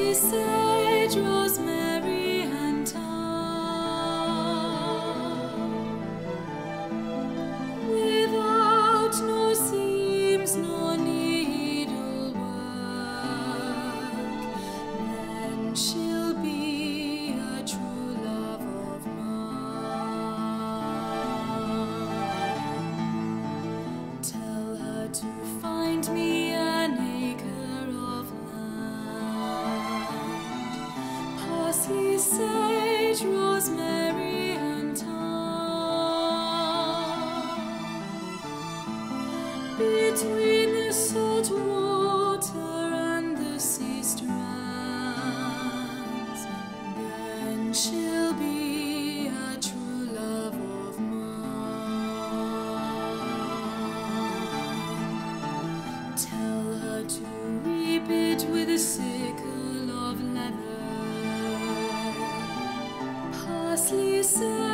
Parsley, sage, rosemary, and thyme. Without no seams, no needlework, then she'll be a true love of mine. Tell her to find me an acre of land, parsley, sage, rosemary, and thyme. Between the salt water and the sea strands, then she'll be a true love of mine. Tell her to reap it with a sickle of leather, parsley, sage,